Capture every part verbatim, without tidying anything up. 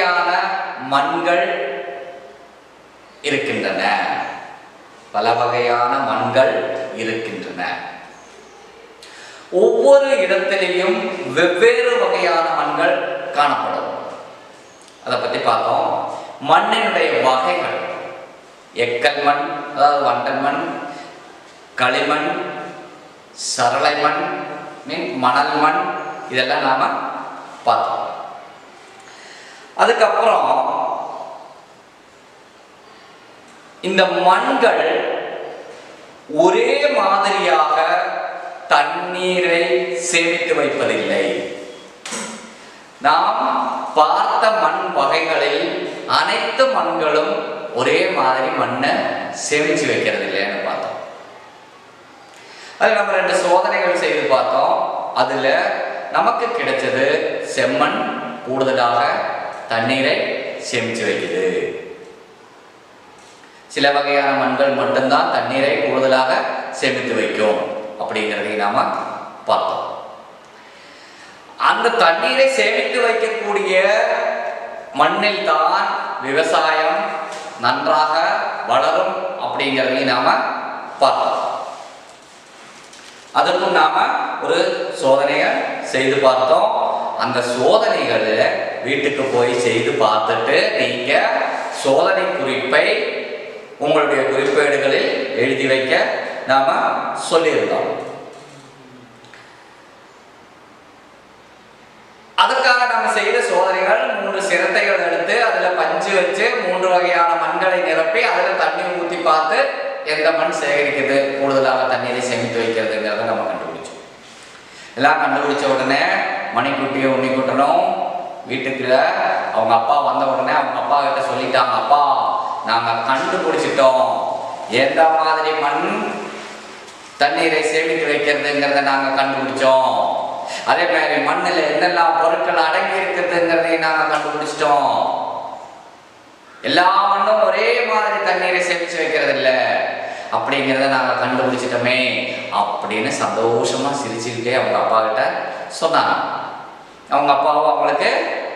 வகையான மண்கள் இருக்கின்றன. பல வகையான மண்கள் இருக்கின்றன. ஒவ்வொரு இடத்திலேயும் வெவ்வேறு வகையான மண்கள் காணப்படும். அதை பற்றி பார்த்தோம். மண்ணினுடைய வகைகள் எக்கல் மண், அதாவது வண்டல் மண், களிமண், சரளை மண், மீன் மணல் மண், இதெல்லாம் நாம பார்த்தோம். அதுக்கப்புறம் இந்த மண்கள் ஒரே மாதிரியாக தண்ணீரை சேமித்து வைப்பதில்லை. நாம் பார்த்த மண் வகைகளில் அனைத்து மண்களும் ஒரே மாதிரி மண்ணை சேமிச்சு வைக்கிறது இல்லைன்னு பார்த்தோம். அது நம்ம ரெண்டு சோதனைகள் செய்து பார்த்தோம். அதுல நமக்கு கிடைச்சது செம்மண் கூடுதலாக தண்ணீரை சேமிச்சு வைக்குது. சில வகையான மண்கள் மட்டும்தான் தண்ணீரை கூடுதலாக சேமித்து வைக்கும் அப்படிங்கிறதை நாம பார்த்தோம். அந்த தண்ணீரை சேமித்து வைக்கக்கூடிய மண்ணில் தான் விவசாயம் நன்றாக வளரும் அப்படிங்கிறதை நாம பார்த்தோம். அதற்கும் நாம ஒரு சோதனையை செய்து பார்த்தோம். அந்த சோதனைகளை வீட்டுக்கு போய் செய்து பார்த்துட்டு நீங்க சோதனை குறிப்பை உங்களுடைய குறிப்பேடுகளில் எழுதி வைக்க நாம சொல்லியிருந்தோம். அதுக்காக நாம செய்த சோதனைகள் மூன்று சிரட்டைகள் எடுத்து அதுல பஞ்சு வச்சு மூன்று வகையான மண்களை நிரப்பி அதுல தண்ணீர் ஊற்றி பார்த்து எந்த மண் சேகரிக்கிறது, கூடுதலாக தண்ணீரை சேமித்து வைக்கிறதுங்கிறத நம்ம கண்டுபிடிச்சோம். எல்லாம் கண்டுபிடிச்ச உடனே மணிக்குட்டியை உண்ணி கூட்டணும். வீட்டுக்குள்ள அவங்க அப்பா வந்த உடனே அவங்க அப்பா கிட்ட சொல்லிட்டாங்க, அப்பா நாங்க கண்டுபிடிச்சிட்டோம் எந்த மாதிரி மண் தண்ணீரை சேமித்து வைக்கிறதுங்கிறத நாங்க கண்டுபிடிச்சோம். அதே மாதிரி மண்ணில் என்னெல்லாம் பொருட்கள் அடங்கி இருக்குதுங்கிறதையும் நாங்க கண்டுபிடிச்சிட்டோம். எல்லா மண்ணும் ஒரே மாதிரி தண்ணீரை சேமிச்சு வைக்கிறது இல்லை அப்படிங்கிறத நாங்க கண்டுபிடிச்சிட்டோமே அப்படின்னு சந்தோஷமா சிரிச்சுக்கிட்டே அவங்க அப்பா கிட்ட சொன்னாங்க. அவங்க அப்பாவும் அவங்களுக்கு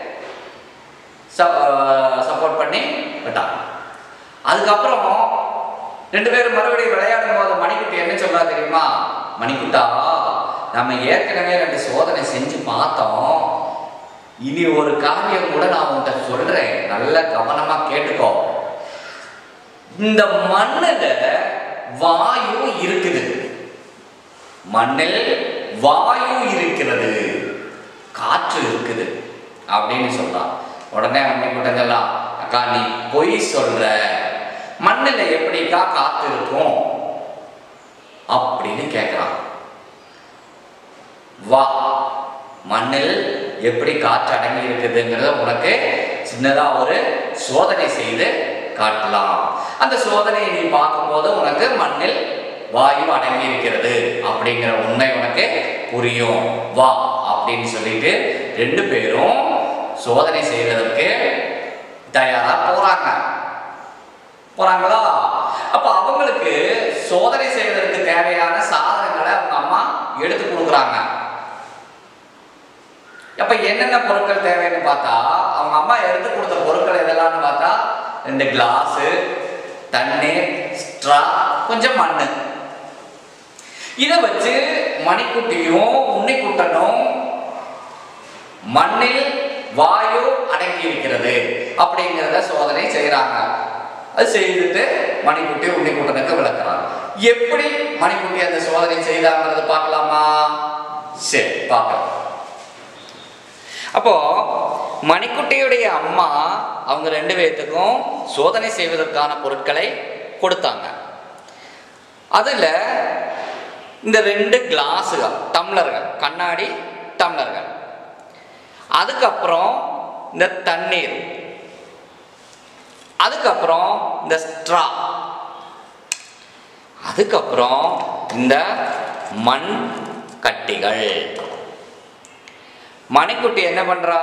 சப்போர்ட் பண்ணி விட்டாங்க. அதுக்கப்புறம் ரெண்டு பேரும் மறுபடியும் விளையாடும் போது மணிக்குட்டி என்ன சொல்றா தெரியுமா? மணிக்குட்டா, நம்ம ஏற்கனவே ரெண்டு சோதனை செஞ்சு பார்த்தோம். இனி ஒரு காரியம் கூட நான் உன்கிட்ட சொல்றேன், நல்ல கவனமா கேட்டுக்கோ. இந்த மண்ணில் வாயு இருக்குது, மண்ணில் வாயு இருக்கிறது, காற்று இருக்குது அப்படின்னு சொல்றான். உடனே மணிக்குட்டங்கெல்லாம், அக்கா நீ பொய் சொல்ற, மண்ணில் எப்படிக்கா காத்து இருக்கும் அப்படின்னு கேட்கிறான். வா, மண்ணில் எப்படி காற்று அடங்கி இருக்குதுங்கிறத உனக்கு சின்னதா ஒரு சோதனை செய்து காட்டலாம். அந்த சோதனையை நீ பார்க்கும்போது உனக்கு மண்ணில் வாயு அடங்கி இருக்கிறது அப்படிங்கிற உண்மை உனக்கு புரியும். வா அப்படின்னு சொல்லிட்டு ரெண்டு பேரும் சோதனை செய்வதற்கு தயாரா போறாங்க. போறாங்களா? அப்ப அவங்களுக்கு சோதனை செய்வதற்கு தேவையான சாதனங்களை அவங்க அம்மா எடுத்து கொடுக்குறாங்க. அப்ப என்னென்ன பொருட்கள் தேவைன்னு பார்த்தா, அவங்க அம்மா எடுத்து கொடுத்த பொருட்கள் எதெல்லாம்னு பார்த்தா, ரெண்டு கிளாஸு, தண்ணீர், ஸ்ட்ரா, கொஞ்சம் மண்ணு. இதை வச்சு மணிக்குட்டியும் உன்னிக்குட்டனும் மண்ணில் வாயு அடங்கி இருக்கிறது அப்படிங்கிறத சோதனை செய்யறாங்க. அது செய்துட்டு மணிக்குட்டி உன்னிக்குட்டனுக்கு விளக்குறாங்க. எப்படி மணிக்குட்டி அந்த சோதனை செய்தாங்கிறது பார்க்கலாமா? சரி, பார்க்கலாம். அப்போ மணிக்குட்டியுடைய அம்மா அவங்க ரெண்டு பேர்த்துக்கும் சோதனை செய்வதற்கான பொருட்களை கொடுத்தாங்க. அதுல இந்த ரெண்டு கிளாஸுகள், டம்ளர்கள், கண்ணாடி டம்ளர்கள், அதுக்கப்புறம் இந்த தண்ணீர், அதுக்கப்புறம் இந்த ஸ்ட்ரா, அதுக்கப்புறம் இந்த மண் கட்டிகள். மணிக்குட்டி என்ன பண்றா?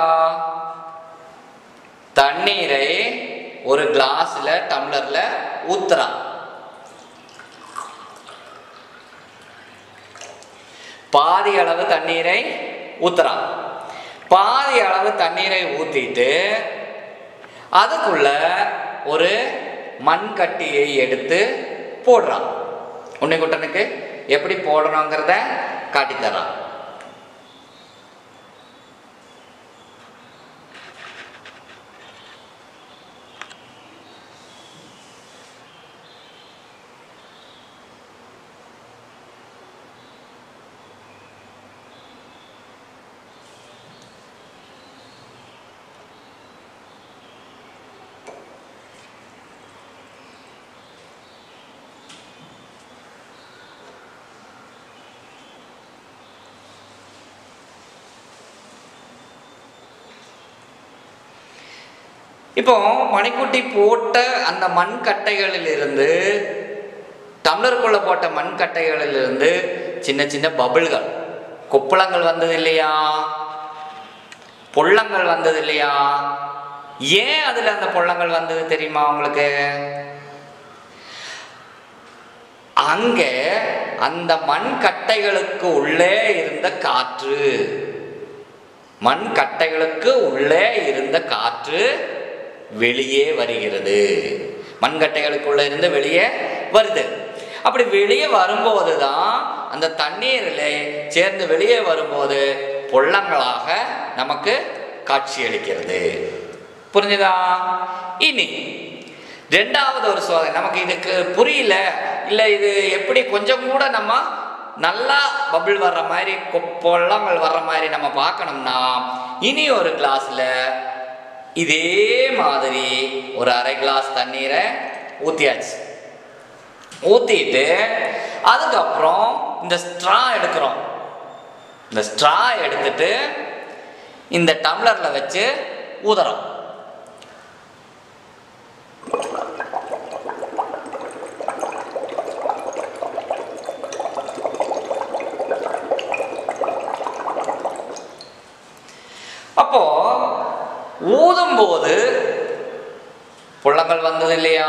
தண்ணீரை ஒரு கிளாஸ்ல டம்ளர்ல ஊத்துறா. பாதி அளவு தண்ணீரை ஊத்துறா. பாதி அளவு தண்ணீரை ஊத்திட்டு அதுக்குள்ள ஒரு மண் கட்டியை எடுத்து போடுறான். உன்னிக்குட்டனுக்கு எப்படி போடணுங்கிறத காட்டித்தரான். இப்போ மணிக்குட்டி போட்ட அந்த மண் கட்டைகளிலிருந்து, டம்ளருக்குள்ள போட்ட மண் கட்டைகளிலிருந்து சின்ன சின்ன பபிள்கள், கொப்பளங்கள் வந்தது இல்லையா, பொள்ளங்கள் வந்தது இல்லையா? ஏன் அதுல அந்த பொள்ளங்கள் வந்தது தெரியுமா உங்களுக்கு? அங்க அந்த மண் கட்டைகளுக்கு உள்ளே இருந்த காற்று, மண் கட்டைகளுக்கு உள்ளே இருந்த காற்று வெளியே வருகிறது. மண்கட்டைகளுக்குள்ள இருந்து வெளியே வருது. அப்படி வெளியே வரும்போது தான் அந்த தண்ணீரில் சேர்ந்து வெளியே வரும்போது பொள்ளங்களாக நமக்கு காட்சியளிக்கிறது. புரிஞ்சுதா? இனி ரெண்டாவது ஒரு சோதனை. நமக்கு இதுக்கு புரியல, இல்லை இது எப்படி கொஞ்சம் கூட நம்ம நல்லா பபிள் வர்ற மாதிரி, பொள்ளங்கள் வர்ற மாதிரி நம்ம பார்க்கணும்னா, இனி ஒரு கிளாஸ்ல இதே மாதிரி ஒரு அரை கிளாஸ் தண்ணீரை ஊற்றியாச்சு. ஊற்றிட்டு அதுக்கப்புறம் இந்த ஸ்ட்ரா எடுக்கிறோம். இந்த ஸ்ட்ரா எடுத்துட்டு இந்த டம்ளரில் வச்சு ஊதுறோம். அப்போ ஊதும் போது பொள்ளங்கள் வந்தது இல்லையா?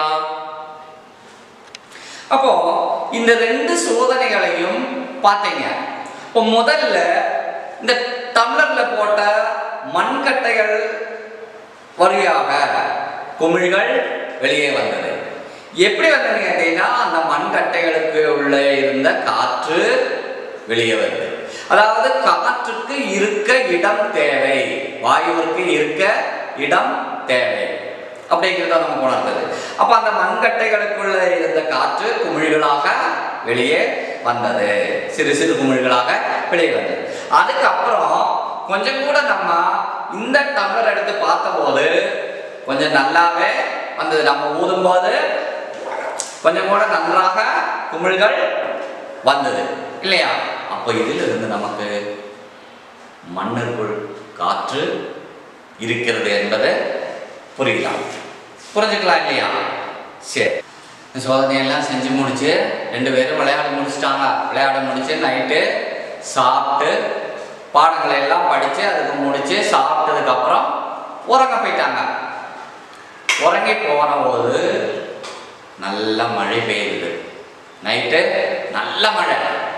அப்போ இந்த ரெண்டு சோதனைகளையும் பார்த்தீங்க. இப்போ முதல்ல இந்த டம்ளர்ல போட்ட மண்கட்டைகள் வழியாக குமிழ்கள் வெளியே வந்தது. எப்படி வந்தது கேட்டீங்கன்னா, அந்த மண்கட்டைகளுக்கு உள்ளே இருந்த காற்று வெளியே வருது. அதாவது காற்றுக்கு இருக்க இடம் தேவை, வாயுவிற்கு இருக்க இடம் தேவை அப்படிங்கிறத நமக்கு உணர்ந்தது. அப்ப அந்த மண்கட்டைகளுக்குள்ள இருந்த காற்று குமிழ்களாக வெளியே வந்தது, சிறு சிறு குமிழ்களாக வெளியே வந்தது. அதுக்கப்புறம் கொஞ்சம் கூட நம்ம இந்த டம்ளர் எடுத்து பார்த்தபோது கொஞ்சம் நல்லாவே வந்தது. நம்ம ஊதும் போது கொஞ்சம் கூட நன்றாக குமிழ்கள் வந்தது இல்லையா? அப்போ இதில் இருந்து நமக்கு மண்ணிற்குள் காற்று இருக்கிறது என்பதை புரியலாம், புரிஞ்சுக்கலாம் இல்லையா? சரி, சோதனையெல்லாம் செஞ்சு முடிச்சு ரெண்டு பேரும் விளையாட முடிச்சுட்டாங்க. விளையாட முடிச்சு நைட்டு சாப்பிட்டு பாடங்களை எல்லாம் படித்து அதுக்கு முடிச்சு சாப்பிட்டதுக்கப்புறம் உறங்க போயிட்டாங்க. உறங்கி போன போது நல்ல மழை பெய்யுது. நைட்டு நல்ல மழை.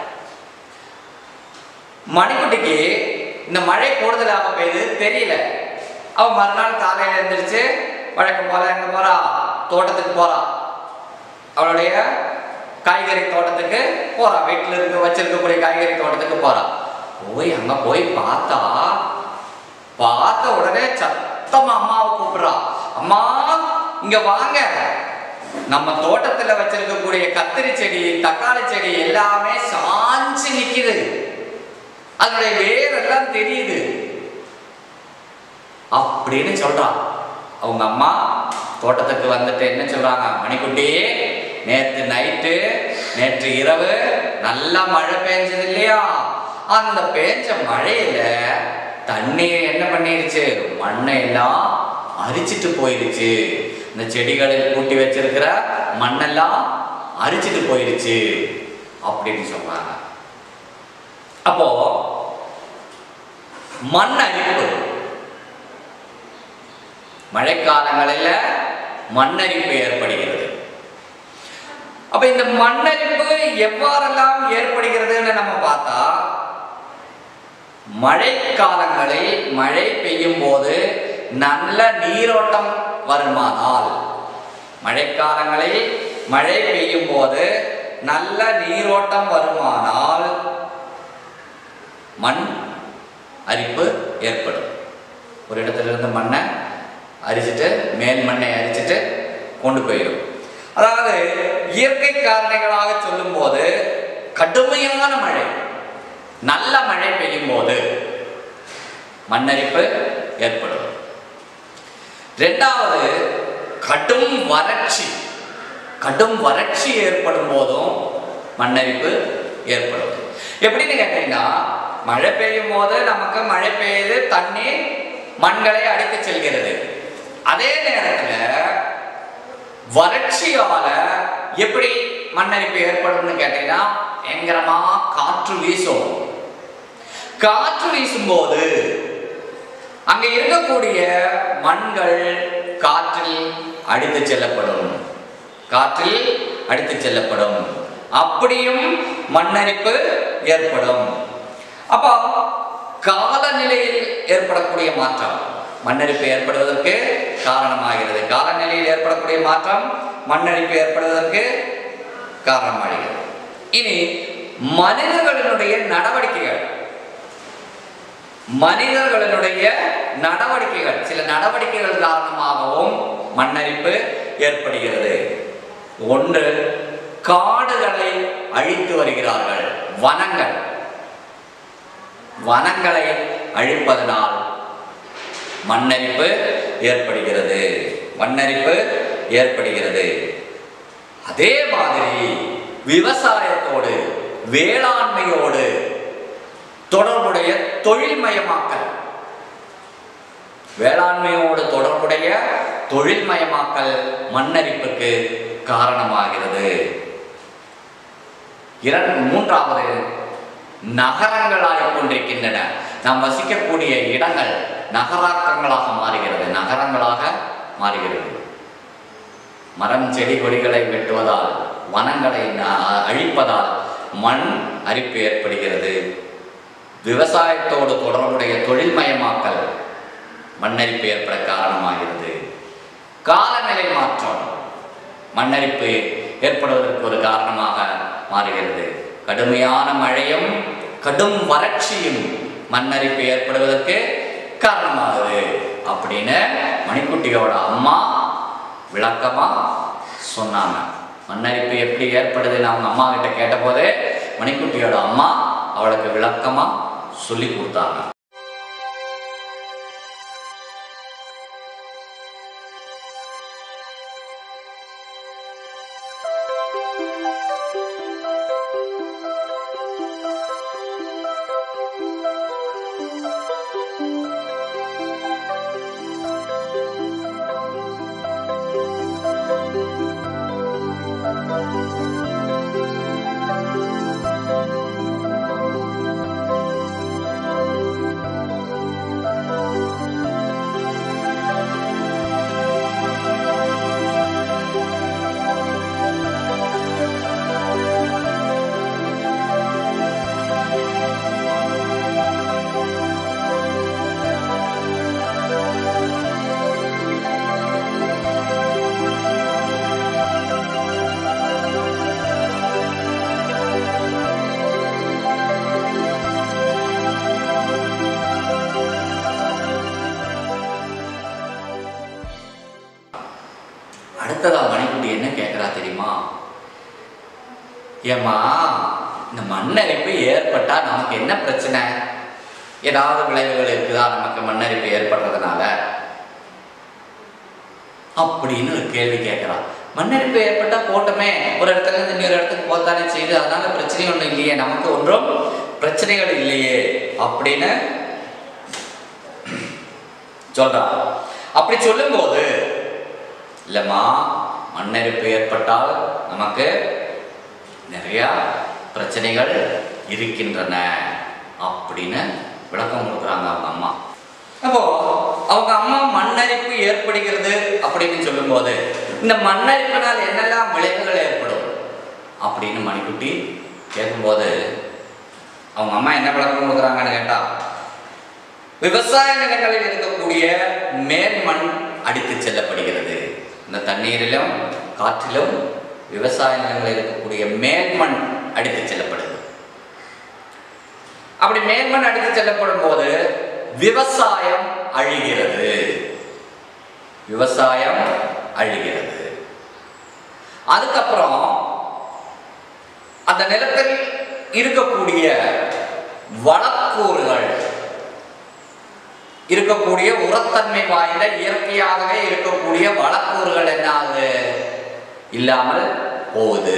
மணிக்குட்டிக்கு இந்த மழை கூடுதலாக பெய்யுது தெரியல. அவன் மறுநாள் காலையில் எழுந்திரிச்சு வழக்கம் போல எங்க போறா, தோட்டத்துக்கு போறா. அவளுடைய காய்கறி தோட்டத்துக்கு போறா, வீட்டில் இருக்க வச்சிருக்கக்கூடிய காய்கறி தோட்டத்துக்கு போறா. போய் அங்க போய் பார்த்தா, பார்த்த உடனே சத்தமா அம்மாவை கூப்பிடுறா. அம்மா இங்க வாங்க, நம்ம தோட்டத்துல வச்சிருக்கக்கூடிய கத்திரி செடி, தக்காளி செடி எல்லாமே சாஞ்சு நிக்குது, அதனுடைய வேரெல்லாம் தெரியுது அப்படின்னு சொல்றான். அவங்க அம்மா தோட்டத்துக்கு வந்துட்டு என்ன சொல்றாங்க, மணிக்குட்டி நேற்று நைட்டு நேற்று இரவு நல்ல மழை பெஞ்சது இல்லையா, அந்த பெஞ்ச மழையில தண்ணீர் என்ன பண்ணிருச்சு, மண்ணை எல்லாம் அரிச்சிட்டு போயிருச்சு, இந்த செடிகளில் கூட்டி வச்சிருக்கிற மண்ணெல்லாம் அரிச்சிட்டு போயிருச்சு அப்படின்னு சொல்றாங்க. அப்போ மண் அரிப்பு, மழைக்காலங்களில் மண்ணரிப்பு ஏற்படுகிறது. அப்ப இந்த மண்ணரிப்பு எவ்வாறெல்லாம் ஏற்படுகிறதுன்னு நம்ம பார்த்தா, மழைக்காலங்களில் மழை பெய்யும் போது நல்ல நீரோட்டம் வருமானால், மழைக்காலங்களில் மழை பெய்யும் போது நல்ல நீரோட்டம் வருமானால் மண் அரிப்பு ஏற்படும். ஒரு இடத்துல இருந்து மண்ணை அரிச்சிட்டு மேல் மண்ணை அரிச்சிட்டு கொண்டு போயிடும். அதாவது இயற்கை காரணிகளாக சொல்லும் போது கடுமையான மழை, நல்ல மழை பெய்யும் போது மண்ணரிப்பு ஏற்படும். இரண்டாவது, கடும் வறட்சி, கடும் வறட்சி ஏற்படும் போதும் மண்ணரிப்பு ஏற்படும். எப்படின்னு கேட்டீங்கன்னா, மழை பெய்யும் போது நமக்கு மழை பெய்யுது, தண்ணீர் மண்களை அடித்து செல்கிறது. அதே நேரத்தில் வறட்சியால எப்படி மண்ணரிப்பு ஏற்படும் கேட்டீங்கன்னா, பயங்கரமா காற்று வீசும். காற்று வீசும் போது அங்க இருக்கக்கூடிய மண்கள் காற்றில் அடித்து செல்லப்படும், காற்றில் அடித்து செல்லப்படும். அப்படியும் மண்ணரிப்பு ஏற்படும். அப்போ காலநிலையில் ஏற்படக்கூடிய மாற்றம் மண்ணரிப்பு ஏற்படுவதற்கு காரணமாகிறது. காலநிலையில் ஏற்படக்கூடிய மாற்றம் மண்ணரிப்பு ஏற்படுவதற்கு காரணமாகிறது. இனி மனிதர்களினுடைய நடவடிக்கைகள், மனிதர்களினுடைய நடவடிக்கைகள் சில நடவடிக்கைகள் காரணமாகவும் மண்ணரிப்பு ஏற்படுகிறது. ஒன்று, காடுகளை அழித்து வருகிறார்கள். வனங்கள் வனங்களை அழிப்பதனால் மண்ணரிப்பு ஏற்படுகிறது, மண்ணரிப்பு ஏற்படுகிறது. அதே மாதிரி விவசாயத்தோடு வேளாண்மையோடு தொடர்புடைய தொழில்மயமாக்கல், வேளாண்மையோடு தொடர்புடைய தொழில்மயமாக்கல் மண்ணரிப்புக்கு காரணமாகிறது. இரண்டு மூன்றாவது, நகரங்களாக கொண்டிருக்கின்றன. நாம் வசிக்கக்கூடிய இடங்கள் நகராக்கங்களாக மாறுகிறது, நகரங்களாக மாறுகிறது. மரம் செடி கொடிகளை வெட்டுவதால், வனங்களை அழிப்பதால் மண் அரிப்பு ஏற்படுகிறது. விவசாயத்தோடு தொடர்புடைய தொழில்மயமாக்கல் மண்ணரிப்பு ஏற்பட காரணமாகிறது. காலநிலை மாற்றம் மண்ணரிப்பு ஏற்படுவதற்கு ஒரு காரணமாக மாறுகிறது. கடுமையான மழையும் கடும் வறட்சியும் மண்ணரிப்பு ஏற்படுவதற்கு காரணமாகுது அப்படின்னு மணிக்குட்டியோட அம்மா விளக்கமா சொன்னாங்க. மண்ணரிப்பு எப்படி ஏற்படுதுன்னு அவங்க அம்மா கிட்ட கேட்டபோது மணிக்குட்டியோட அம்மா அவளுக்கு விளக்கமா சொல்லி கொடுத்தாங்க. அடுத்ததா மணிக்குட்டி என்ன கேட்குறா தெரியுமா? ஏமா, இந்த மண்ணரிப்பு ஏற்பட்டா நமக்கு என்ன பிரச்சனை? ஏதாவது விளைவுகள் இருக்குதா நமக்கு மண்ணரிப்பு ஏற்படுறதுனால அப்படின்னு ஒரு கேள்வி கேட்கிறா. மண்ணரிப்பு ஏற்பட்டா போட்டோமே, ஒரு இடத்துல இருந்து இன்னொரு இடத்துக்கு போத்தானே செய்யுது, அதனால பிரச்சனை ஒன்றும் இல்லையே, நமக்கு ஒன்றும் பிரச்சனைகள் இல்லையே அப்படின்னு சொல்றா. அப்படி சொல்லும் போது, இல்லம்மா, மண்ணரிப்பு ஏற்பட்டால் நமக்கு நிறைய பிரச்சனைகள் இருக்கின்றன அப்படின்னு விளக்கம் கொடுக்குறாங்க அவங்க அம்மா. அப்போ அவங்க அம்மா மண்ணரிப்பு ஏற்படுகிறது அப்படின்னு சொல்லும் போது, இந்த மண்ணரிப்பினால் என்னெல்லாம் விளைவுகள் ஏற்படும் அப்படின்னு மணிக்குட்டி கேட்கும்போது அவங்க அம்மா என்ன விளக்கம் கொடுக்குறாங்கன்னு கேட்டா, விவசாய நிலங்களில் இருக்கக்கூடிய மேல் மண் அடித்து செல்லப்படுகிறது. அந்த தண்ணீரிலும் காற்றிலும் விவசாய நிலங்களில் இருக்கக்கூடிய மேல்மண் அடித்து செல்லப்படுது. அப்படி மேல்மண் அடித்து செல்லப்படும் போது விவசாயம் அழிகிறது. விவசாயம் அழிகிறது. அதுக்கப்புறம் அந்த நிலத்தில் இருக்கக்கூடிய வளக்கூறுகள், இருக்கக்கூடிய உரத்தன்மை வாய்ந்த இயற்கையாகவே இருக்கக்கூடிய வளக்கூறுகள் என்ன ஆகுது? இல்லாமல் போகுது.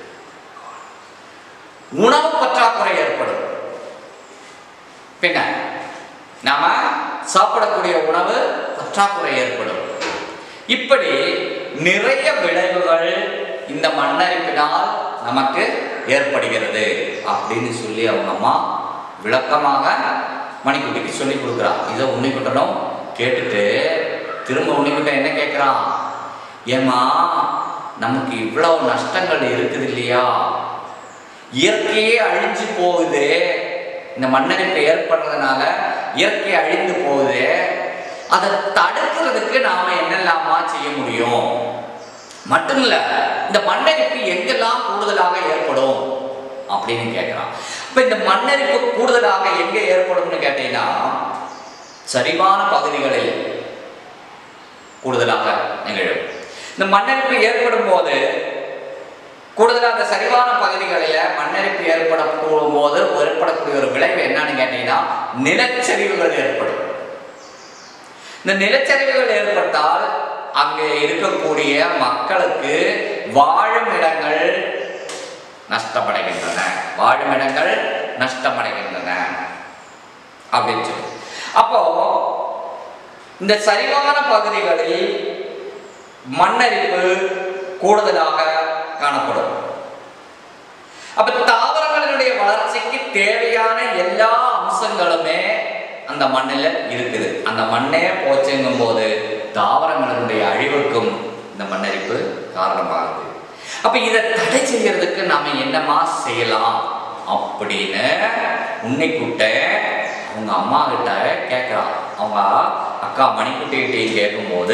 உணவு பற்றாக்குறை ஏற்படும். பின்ன நாம சாப்பிடக்கூடிய உணவு பற்றாக்குறை ஏற்படும். இப்படி நிறைய விளைவுகள் இந்த மண்ணரிப்பினால் நமக்கு ஏற்படுகிறது அப்படின்னு சொல்லி அவங்க அம்மா விளக்கமாக மணிக்குட்டிக்கு சொல்லி கொடுக்குறான். இதை உன்னிக்குட்டனும் கேட்டுட்டு திரும்ப உன்னிக்குட்டன் என்ன கேட்குறான்? ஏமா, நமக்கு இவ்வளவு நஷ்டங்கள் இருக்குது இல்லையா? இயற்கையே அழிஞ்சு போகுது. இந்த மண்ணரிப்பு ஏற்படுறதுனால இயற்கை அழிந்து போகுது. அதை தடுக்கிறதுக்கு நாம என்னெல்லாமா செய்ய முடியும்? மட்டும் இல்ல, இந்த மண்ணரிப்பு எங்கெல்லாம் கூடுதலாக ஏற்படும் அப்படின்னு கேட்கிறான். இப்ப இந்த மண்ணரிப்பு கூடுதலாக எங்க ஏற்படும்னு கேட்டீங்கன்னா, சரிவான பகுதிகளில் கூடுதலாக நிகழும். இந்த மண்ணரிப்பு ஏற்படும் போது கூடுதலாக சரிவான பகுதிகளில் மண்ணரிப்பு ஏற்படக்கூடும் போது ஏற்படக்கூடிய ஒரு விளைவு என்னன்னு கேட்டீங்கன்னா, நிலச்சரிவுகள் ஏற்படும். இந்த நிலச்சரிவுகள் ஏற்பட்டால் அங்கே இருக்கக்கூடிய மக்களுக்கு வாழும் இடங்கள் நஷ்டமடைகின்றன. வாழும் இடங்கள் நஷ்டமடைகின்றன அப்படின்னு சொல்லி, அப்போ இந்த சரிவான பகுதிகளில் மண்ணரிப்பு கூடுதலாக காணப்படும். அப்ப தாவரங்களினுடைய வளர்ச்சிக்கு தேவையான எல்லா அம்சங்களுமே அந்த மண்ணில் இருக்குது. அந்த மண்ணே போச்சுங்கும் போது தாவரங்களினுடைய அழிவுக்கும் இந்த மண்ணரிப்பு காரணமாகுது. அப்ப இதை தடை செய்யறதுக்கு நாம என்னமா செய்யலாம் அப்படின்னு உன்னிக்குட்ட அவங்க அம்மா கிட்ட கேட்கிறான். அவங்க அக்கா மணிக்குட்டிகிட்டையும் கேட்கும்போது,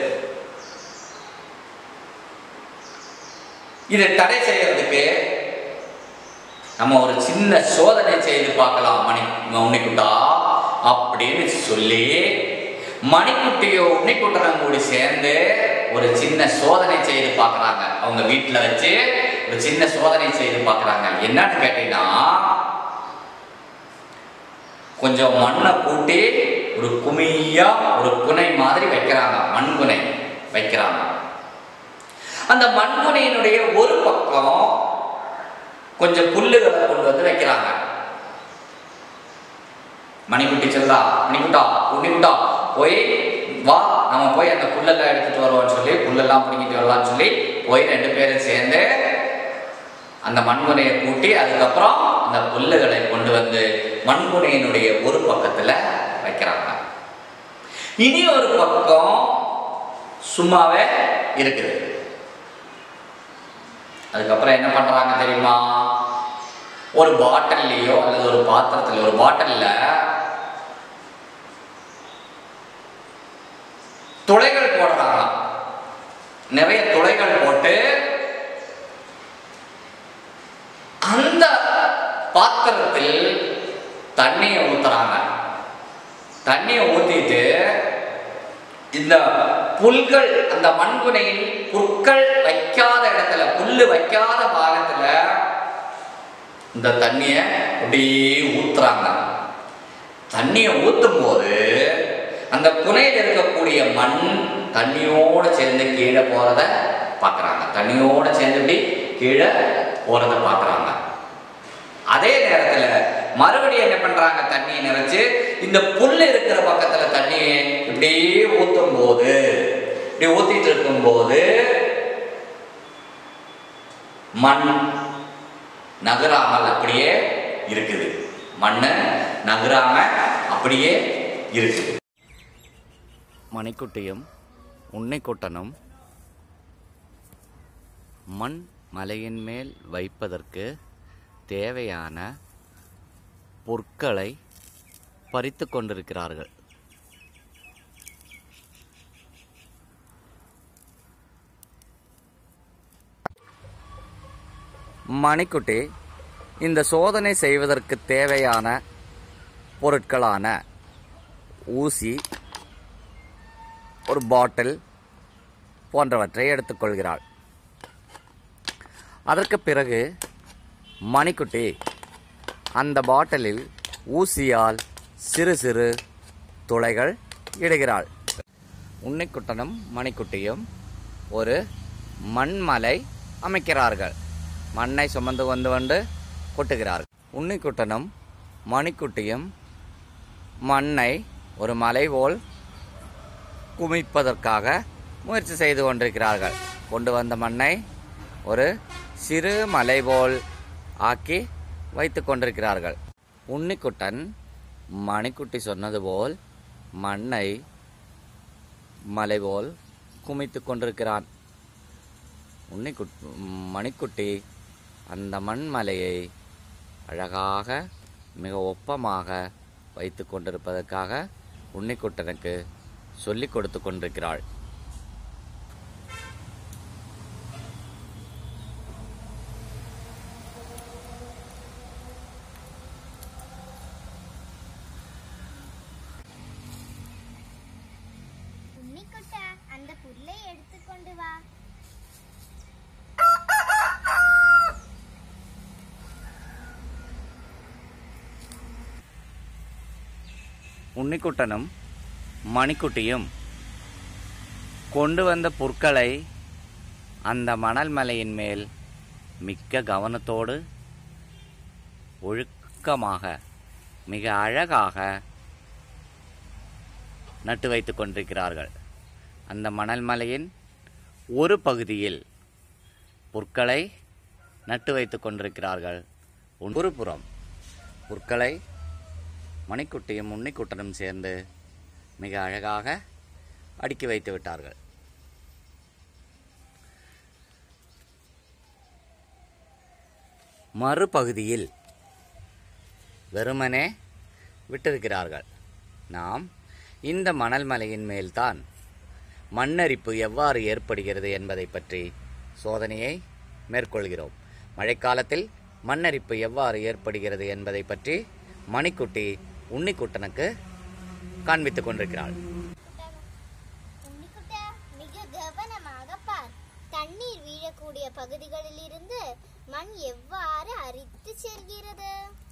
இதை தடை செய்யறதுக்கு நம்ம ஒரு சின்ன சோதனை செய்து பார்க்கலாம் மணி உன்னிக்குட்டா அப்படின்னு சொல்லி மணிக்குட்டியோ உன்னிக்குட்டனும் கூடி சேர்ந்து ஒரு சின்ன சோதனை செய்து பார்க்கறாங்க. அவங்க வீட்டுல வச்சு ஒரு சின்ன சோதனை செய்து பார்க்கறாங்க. என்னன்னு கேட்டீங்கன்னா, கொஞ்சம் மண்ணை கூட்டி ஒரு குமியா ஒரு குனை மாதிரி வைக்கிறாங்க. மண்குனை வைக்கிறாங்க. அந்த மண்குனையினுடைய ஒரு பக்கம் கொஞ்சம் புல்லுகளை கொண்டு வந்து வைக்கிறாங்க. மணிக்குட்டி சொல்றா, மணிக்குட்டா உன்னிக்குட்டா போய் வா, நம்ம போய் அந்த புல்லெல்லாம் எடுத்துட்டு வருவோம்னு சொல்லி புல்லெல்லாம் பிடிக்கிட்டு வரலாம்னு சொல்லி போய் ரெண்டு பேரும் சேர்ந்து அந்த மண்குனையை கூட்டி அதுக்கப்புறம் அந்த புல்லுகளை கொண்டு வந்து மண்குனையினுடைய ஒரு பக்கத்துல வைக்கிறாங்க. இனி ஒரு பக்கம் சும்மாவே இருக்குது. அதுக்கப்புறம் என்ன பண்றாங்க தெரியுமா? ஒரு பாட்டில்லையோ அல்லது ஒரு பாத்திரத்துல ஒரு பாட்டில்ல துளைகள் போடுறாங்க. நிறைய துளைகள் போட்டு அந்த பாத்திரத்தில் தண்ணியை ஊத்துறாங்க. தண்ணியை ஊத்திட்டு இந்த புல்கள் அந்த மண்குனையில் புற்கள் வைக்காத இடத்துல, புல்லு வைக்காத பாகத்துல இந்த தண்ணிய அப்படியே ஊத்துறாங்க. தண்ணியை ஊத்தும் போது அந்த குனையில் இருக்கக்கூடிய மண் தண்ணியோட சேர்ந்து கீழே போறத பாக்குறாங்க. தண்ணியோட சேர்ந்து இப்படி கீழே போறத பாக்குறாங்க. அதே நேரத்துல மறுபடியும் என்ன பண்றாங்க? தண்ணியை நிறைச்சு இந்த புல்லு இருக்கிற பக்கத்துல தண்ணியை இப்படியே ஊத்தும் போது, இப்படி ஊத்திட்டு இருக்கும் போது மண் நகராமல் அப்படியே இருக்குது. மண்ணு நகராம அப்படியே இருக்குது. மணிக்குட்டியும் உன்னிக்குட்டனும் மண் மலையின் மேல் வைப்பதற்கு தேவையான பொருட்களை பறித்து கொண்டிருக்கிறார்கள். மணிக்குட்டி இந்த சோதனை செய்வதற்கு தேவையான பொருட்களான ஊசி, ஒரு பாட்டில் போன்றவற்றை எடுத்துக்கொள்கிறாள். அதற்கு பிறகு மணிக்குட்டி அந்த பாட்டிலில் ஊசியால் சிறு சிறு துளைகள் இடுகிறாள். உன்னிக்குட்டனும் மணிக்குட்டியும் ஒரு மண்மலை அமைக்கிறார்கள். மண்ணை சுமந்து வந்து வந்து கொட்டுகிறார்கள். உன்னிக்குட்டனும் மணிக்குட்டியும் மண்ணை ஒரு மலை போல் குமிப்பதற்காக முயற்சி செய்து கொண்டிருக்கிறார்கள். கொண்டு வந்த மண்ணை ஒரு சிறு மலை போல் ஆக்கி வைத்து கொண்டிருக்கிறார்கள். உன்னிக்குட்டன் மணிக்குட்டி சொன்னது போல் மண்ணை மலை போல் குமித்து கொண்டிருக்கிறான். உன்னிக்குட் மணிக்குட்டி அந்த மண்மலையை அழகாக மிக ஒப்பமாக வைத்து கொண்டிருப்பதற்காக உன்னிக்குட்டனுக்கு சொல்லிக் கொடுத்து கொண்டிருக்கிறாள். உன்னிக்குட்டா, அந்த புல்லை எடுத்துக்கொண்டு வா. உன்னிக்குட்டனும் மணிக்குட்டியும் கொண்டு வந்த புற்களை அந்த மணல் மலையின் மேல் மிக்க கவனத்தோடு ஒழுக்கமாக மிக அழகாக நட்டு வைத்து கொண்டிருக்கிறார்கள். அந்த மணல் மலையின் ஒரு பகுதியில் புற்களை நட்டு வைத்து கொண்டிருக்கிறார்கள். ஒரு புறம் புற்களை மணிக்குட்டியும் உன்னிக்குட்டனும் சேர்ந்து மிக அழகாக அடுக்கி வைத்து விட்டார்கள். மறுபகுதியில் வெறுமனே விட்டிருக்கிறார்கள். நாம் இந்த மணல் மலையின் மேல்தான் மண்ணரிப்பு எவ்வாறு ஏற்படுகிறது என்பதை பற்றி சோதனையை மேற்கொள்கிறோம். மழைக்காலத்தில் மண்ணரிப்பு எவ்வாறு ஏற்படுகிறது என்பதை பற்றி மணிக்குட்டி உன்னிக்குட்டனுக்கு காண்பித்துக் கொண்டிருக்கிறாள். உன்னிக்குட்டா, மிக கவனமாக பார். தண்ணீர் வீழக்கூடிய பகுதிகளில் இருந்து மண் எவ்வாறு அரித்து செல்கிறது.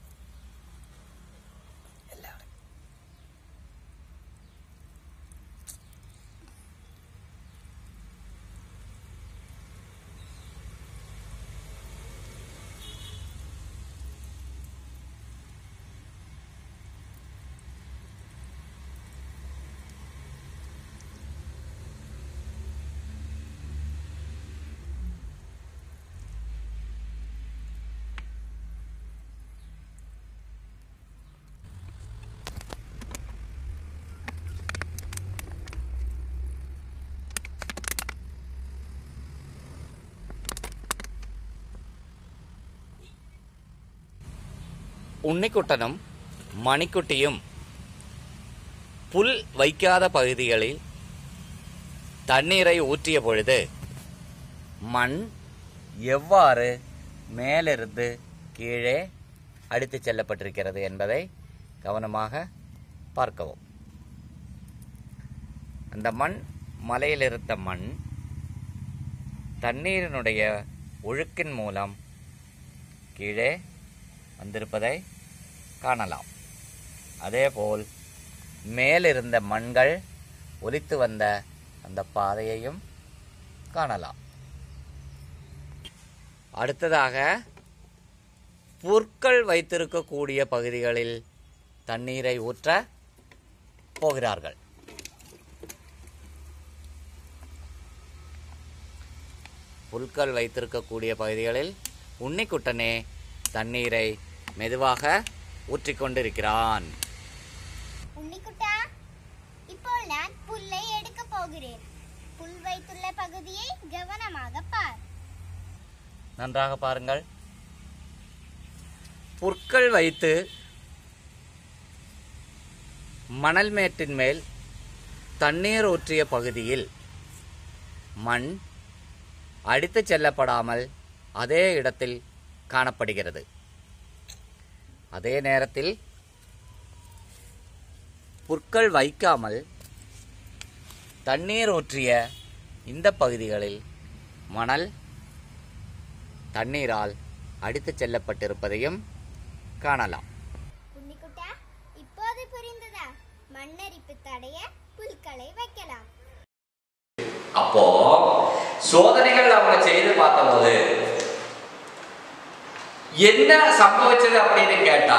உன்னிக்குட்டனும் மணிக்குட்டியும் புல் வைக்காத பகுதிகளில் தண்ணீரை ஊற்றிய பொழுது மண் எவ்வாறு மேலிருந்து கீழே அடித்து செல்லப்பட்டிருக்கிறது என்பதை கவனமாக பார்க்கவும். அந்த மண் மலையில் இருந்த மண் தண்ணீரினுடைய ஒழுக்கின் மூலம் கீழே வந்திருப்பதை காணலாம். அதேபோல் மேலிருந்த மண்கள் ஒலித்து வந்த அந்த பாதையையும் காணலாம். அடுத்ததாக புற்கள் வைத்திருக்கக்கூடிய பகுதிகளில் தண்ணீரை ஊற்ற போகிறார்கள். புற்கள் வைத்திருக்கக்கூடிய பகுதிகளில் உன்னிக்குட்டனே தண்ணீரை மெதுவாக ஊற்றிக்கொண்டிருக்கிறான். உன்னிக்குட்டா, இப்போ நான் புல்லை எடுக்க போகிறேன். புல் வைத்துள்ள பகுதியை கவனமாக பார். நன்றாக பாருங்கள். புற்கள் வைத்து மணல் மேட்டின் மேல் தண்ணீர் ஊற்றிய பகுதியில் மண் அடித்து செல்லப்படாமல் அதே இடத்தில் காணப்படுகிறது. அதே நேரத்தில் புற்கள் வைக்காமல் தண்ணீர் ஊற்றிய இந்த பகுதிகளில் மணல் தண்ணீரால் அடித்துச் செல்லப்பட்டிருப்பதையும் காணலாம். உன்னிக்குட்டா, இப்போது புரிந்ததா? மண்ணரிப்பு தடைய புல்களை வைக்கலாம். அப்போ சோதனைகள் அவங்க செய்து பார்த்தபோது என்ன சம்பவிச்சது அப்படின்னு கேட்டா,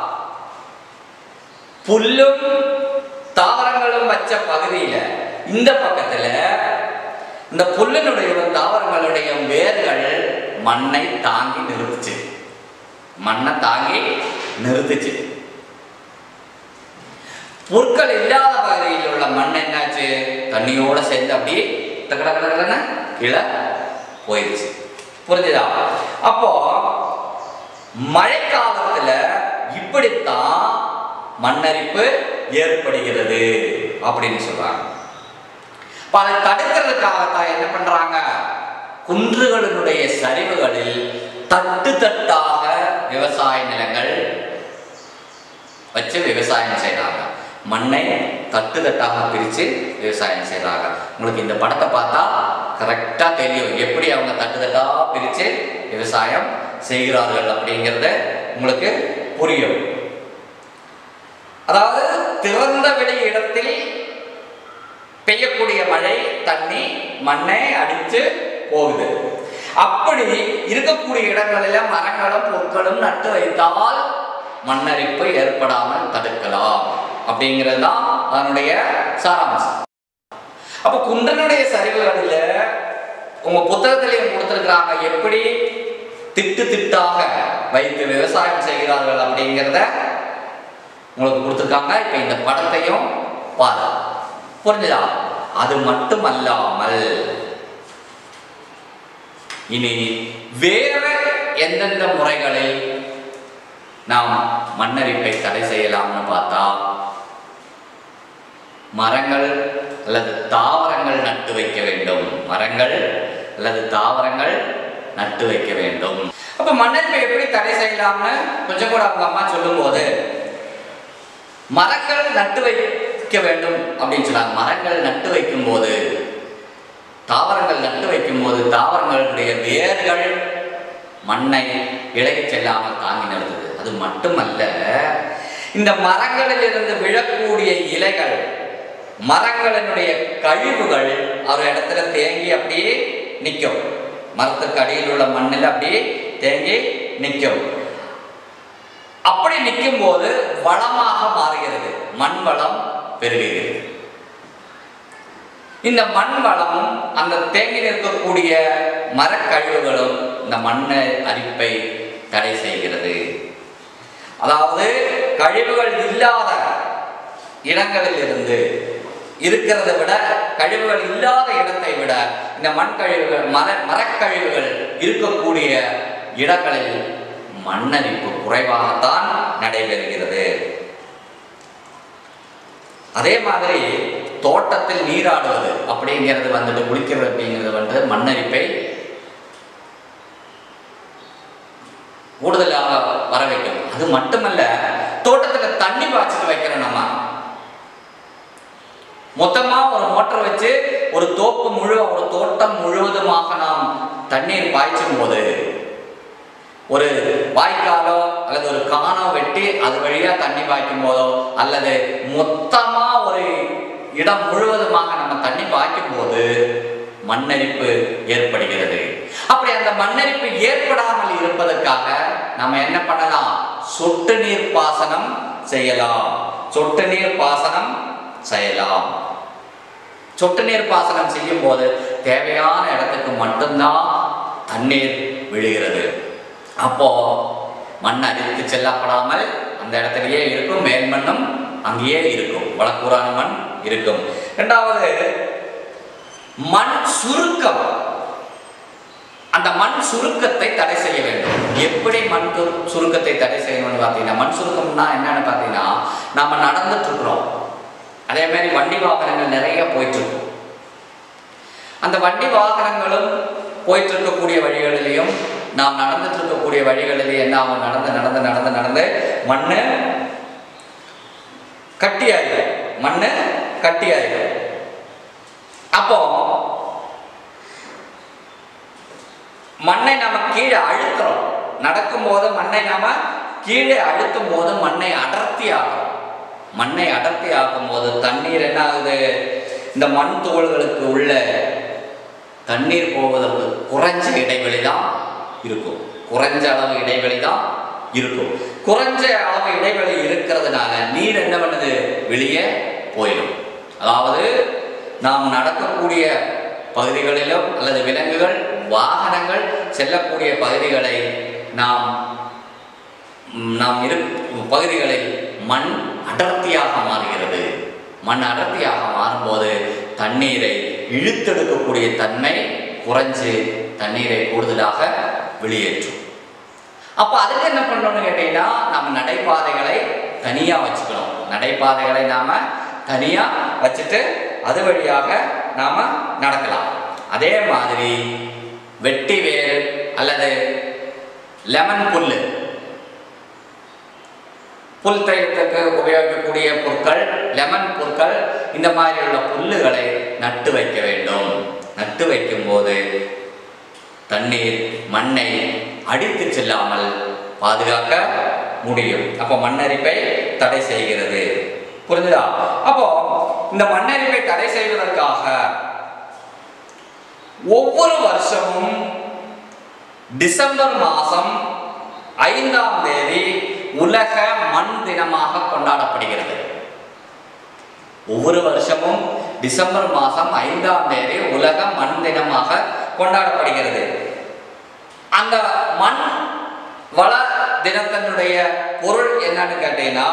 புல்லும் தாவரங்களும் வச்ச பகுதியில இந்த பக்கத்துல இந்த புல்லினுடைய தாவரங்களுடைய வேர்கள் மண்ணை தாங்கி நிறுத்துச்சு. மண்ணை தாங்கி நிறுத்துச்சு. புற்கள் இல்லாத பகுதியில் உள்ள மண் என்னாச்சு? தண்ணியோட சேர்ந்து அப்படியே கடற்கடன்னு கீழே போயிடுச்சு. புரிஞ்சுதா? அப்போ மழைக்காலத்துல இப்படித்தான் மண்ணரிப்பு ஏற்படுகிறது அப்படின்னு சொல்றாங்க. அதை தடுக்கிறதுக்காகத்தான் என்ன பண்றாங்க? குன்றுகளினுடைய சரிவுகளில் தட்டு தட்டாக விவசாய நிலங்கள் வச்சு விவசாயம் செய்யறாங்க. மண்ணை தட்டு தட்டாக பிரித்து விவசாயம் செய்யறாங்க. உங்களுக்கு இந்த படத்தை பார்த்தா கரெக்டா தெரியும் எப்படி அவங்க தட்டு தட்டா பிரித்து விவசாயம் செய்கிறார்கள் அப்படிங்கிறத உங்களுக்கு புரியும். அதாவது திறந்த வெளி இடத்தில் பெய்யக்கூடிய மழை தண்ணி மண்ணை அடித்து போகுது. அப்படி இருக்கக்கூடிய இடங்களில மரங்களும் பொருட்களும் நட்டு வைத்தால் மண்ணரிப்பு ஏற்படாமல் தடுக்கலாம் அப்படிங்கிறது தான் அதனுடைய சாராம்சம். அப்ப குன்றனுடைய சரிவுகளில் உங்க புத்தகத்திலேயே கொடுத்திருக்கிறாங்க எப்படி திட்டு திட்டாக வைத்து விவசாயம் செய்கிறார்கள் அப்படிங்கிறத உங்களுக்கு கொடுத்துருக்காங்க. இப்ப இந்த படத்தையும் பாரு, புரிஞ்சுதா? அது மட்டுமல்லாமல் இனி வேற எந்தெந்த முறைகளில் நாம் மண்ணரிப்பை தடை செய்யலாம்னு பார்த்தா, மரங்கள் அல்லது தாவரங்கள் நட்டு வைக்க வேண்டும். மரங்கள் அல்லது தாவரங்கள் நட்டு வைக்க வேண்டும். அப்ப மண்ணரிப்பை எப்படி தடை செய்யலாம்னு கொஞ்சம் கூட அவங்க அம்மா சொல்லும் போது மரங்கள் நட்டு வைக்க வேண்டும் அப்படின்னு சொன்னாங்க. மரங்கள் நட்டு வைக்கும் போது, தாவரங்கள் நட்டு வைக்கும் போது தாவரங்களுடைய வேர்கள் மண்ணை இழகி செல்லாமல் தாங்கி நிறுத்துது. அது மட்டுமல்ல, இந்த மரங்களில் இருந்து விழக்கூடிய இலைகள், மரங்களினுடைய கழிவுகள் ஒரு இடத்துல தேங்கி அப்படியே நிற்கும். மரத்துக்கு அடியில் உள்ள மண்ணில் அப்படியே தேங்கி நிற்கும். அப்படி நிற்கும் போது வளமாக மாறுகிறது, மண் வளம் பெருகுகிறது. இந்த மண் வளமும் அந்த தேங்கி நிற்கக்கூடிய மரக்கழிவுகளும் இந்த மண்ணை அரிப்பை தடை செய்கிறது. அதாவது கழிவுகள் இல்லாத இடங்களில் இருந்து இருக்கிறத விட, கழிவுகள் இல்லாத இடத்தை விட இந்த மண் கழிவுகள் மர மரக்கழிவுகள் இருக்கக்கூடிய இடங்களில் மண்ணரிப்பு குறைவாகத்தான் நடைபெறுகிறது. அதே மாதிரி தோட்டத்தில் நீராடுவது அப்படிங்கிறது வந்துட்டு, குளிக்கிறது அப்படிங்கிறது வந்து மண்ணரிப்பை கூடுதலாக வர வைக்கும். அது மட்டுமல்ல, தோட்டத்துல தண்ணி பாய்ச்சிட்டு வைக்கிறோம். நம்ம மொத்தமா ஒரு மோட்டர் வச்சு ஒரு தோப்பு முழு ஒரு தோட்டம் முழுவதுமாக நாம் தண்ணீர் பாய்ச்சும் போது, ஒரு வாய்க்காலோ அல்லது ஒரு காணோ வெட்டி அது வழியா தண்ணி பாய்க்கும் போதோ, அல்லது மொத்தமா ஒரு இடம் முழுவதுமாக நம்ம தண்ணி பாய்க்கும் போது மண்ணரிப்பு ஏற்படுகிறது. அப்படி அந்த மண்ணரிப்பு ஏற்படாமல் இருப்பதற்காக நம்ம என்ன பண்ணலாம்? சொட்டு நீர் பாசனம் செய்யலாம். சொட்டு நீர் பாசனம் செய்யலாம். சொட்டு நீர் பாசனம் செய்யும் போது தேவையான இடத்துக்கு மட்டும்தான் தண்ணீர் விழுகிறது. அப்போ மண் அரித்து செல்லப்படாமல் அந்த இடத்துலயே இருக்கும், மேல் மண்ணும் அங்கேயே இருக்கும், வளக்கூறான மண் இருக்கும். இரண்டாவது, மண் சுருக்கம். அந்த மண் சுருக்கத்தை தடை செய்ய வேண்டும். எப்படி மண் சுருக்கத்தை தடை செய்யணும்னு பார்த்தீங்கன்னா, மண் சுருக்கம்னா என்னன்னு பார்த்தீங்கன்னா, நாம நடந்துட்டு இருக்கிறோம், அதே மாதிரி வண்டி வாகனங்கள் நிறைய போயிட்டு இருக்கும். அந்த வண்டி வாகனங்களும் போயிட்டு இருக்கக்கூடிய வழிகளிலையும் நாம் நடந்துட்டு இருக்கக்கூடிய வழிகளிலே என்ன ஆகும்? நடந்து நடந்து நடந்து நடந்து மண்ணு கட்டியாயிடும், மண்ணு கட்டியாயிடும். அப்போ மண்ணை நாம கீழே அழுத்துறோம். நடக்கும் போது மண்ணை நாம கீழே அழுத்தும் போது மண்ணை அடர்த்தி ஆகும். மண்ணை அடர்த்தி ஆகும் போது தண்ணீர் என்ன ஆகுது? இந்த மண் துகள்களுக்கு உள்ள தண்ணீர் போவதற்கு குறைஞ்ச இடைவெளி தான் இருக்கும், குறைஞ்ச அளவு இடைவெளி தான் இருக்கும். குறைஞ்ச அளவு இடைவெளி இருக்கிறதுனால நீர் என்ன பண்ணுது? வெளியே போயிடும். அதாவது நாம் நடக்கக்கூடிய பகுதிகளிலும் அல்லது விலங்குகள் வாகனங்கள் செல்லக்கூடிய பகுதிகளை நாம் நாம் இரு பகுதிகளில் மண் அடர்த்தியாக மாறுகிறது. மண் அடர்த்தியாக மாறும்போது தண்ணீரை இழுத்தெடுக்கக்கூடிய தன்மை குறைஞ்சு தண்ணீரை கூடுதலாக வெளியேற்றும். அப்போ அதுக்கு என்ன பண்ணணும்னு கேட்டீங்கன்னா, நம்ம நடைபாதைகளை தனியா வச்சுக்கணும். நடைபாதைகளை நாம தனியா வச்சுட்டு அது வழியாக நாம நடக்கலாம். அதே மாதிரி வெட்டி வேறு அல்லது லெமன் புல்லு, புல் தைலத்துக்கு உபயோகிக்கக்கூடிய பொருட்கள், லெமன் பொருட்கள், இந்த மாதிரி உள்ள புல்லுகளை நட்டு வைக்க வேண்டும். நட்டு வைக்கும் போது தண்ணீர் மண்ணை அடித்து செல்லாமல் பாதுகாக்க முடியும். அப்போ மண்ணரிப்பை தடை செய்கிறது. புரிஞ்சுதா? அப்போ இந்த மண்ணரிப்பை தடை செய்வதற்காக ஒவ்வொரு வருஷமும் டிசம்பர் மாதம் ஐந்தாம் தேதி உலக மண் தினமாக கொண்டாடப்படுகிறது. ஒவ்வொரு வருஷமும் டிசம்பர் மாதம் ஐந்தாம் தேதி உலக மண் தினமாக கொண்டாடப்படுகிறது. அந்த மண் வள தினத்தினுடைய பொருள் என்னன்னு கேட்டீங்கன்னா,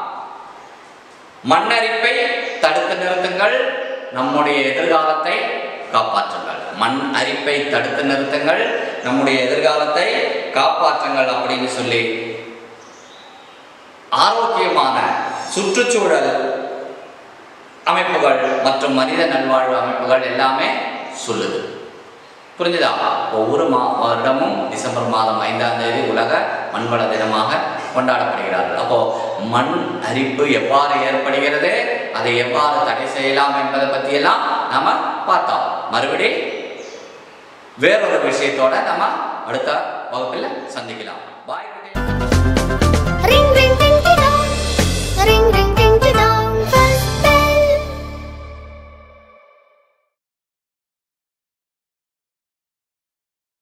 மண்ணரிப்பை தடுத்து நிறுத்துங்கள், நம்முடைய எதிர்காலத்தை காப்பாற்றுங்கள். மண் அரிப்பை தடுத்து நிறுத்துங்கள், நம்முடைய எதிர்காலத்தை காப்பாற்றுங்கள் அப்படின்னு சொல்லி ஆரோக்கியமான சுற்றுச்சூழல் அமைப்புகள் மற்றும் மனித நல்வாழ்வு அமைப்புகள் எல்லாமே சொல்லுது. புரிஞ்சுதா? ஒவ்வொரு மா வருடமும் டிசம்பர் மாதம் ஐந்தாம் தேதி உலக மண்வள தினமாக கொண்டாடப்படுகிறார்கள். அப்போ மண் அரிப்பு எவ்வாறு ஏற்படுகிறது, அதை எவ்வாறு தடை செய்யலாம் என்பதை பற்றியெல்லாம் நாம பார்த்தோம். மறுபடி வேறொரு விஷயத்தோட நம்ம அடுத்த வகுப்பில் சந்திக்கலாம். பாய்.